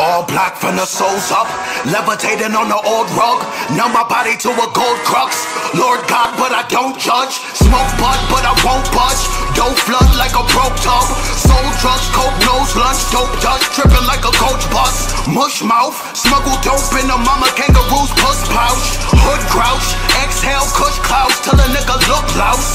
All black from the soles up, levitating on the old rug. Numb my body to a gold crux. Lord God, but I don't judge. Smoke bud, but I won't budge. Dope flood like a broke tub. Soul drugs, coke nose lunch. Dope dust, tripping like a coach bus. Mush mouth, smuggle dope in a mama kangaroo's puss pouch. Hood grouch, exhale kush clouds till a nigga look louse.